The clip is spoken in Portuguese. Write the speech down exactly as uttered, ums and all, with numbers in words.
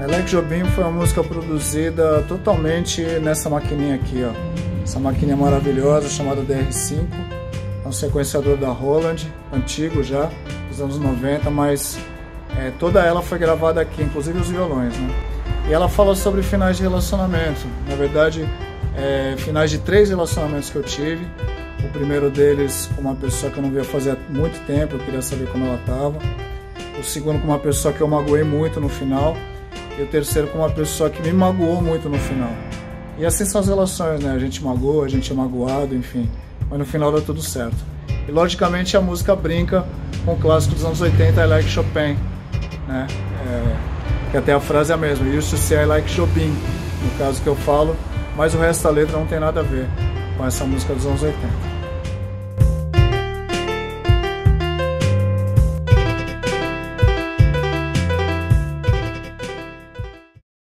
I Like Jobim foi uma música produzida totalmente nessa maquininha aqui, ó. Essa maquininha maravilhosa chamada D R cinco. É um sequenciador da Roland, antigo já, dos anos noventa, mas é, toda ela foi gravada aqui, inclusive os violões, né? E ela fala sobre finais de relacionamento. Na verdade, é, finais de três relacionamentos que eu tive. O primeiro deles com uma pessoa que eu não via fazer há muito tempo, eu queria saber como ela estava. O segundo com uma pessoa que eu magoei muito no final. E o terceiro com uma pessoa que me magoou muito no final. E assim são as relações, né? A gente magoa, a gente é magoado, enfim. Mas no final dá tudo certo. E logicamente a música brinca com o clássico dos anos oitenta, I Like Chopin, né? É, que até a frase é a mesma, Used to say I Like Jobim, no caso que eu falo, mas o resto da letra não tem nada a ver com essa música dos anos oitenta.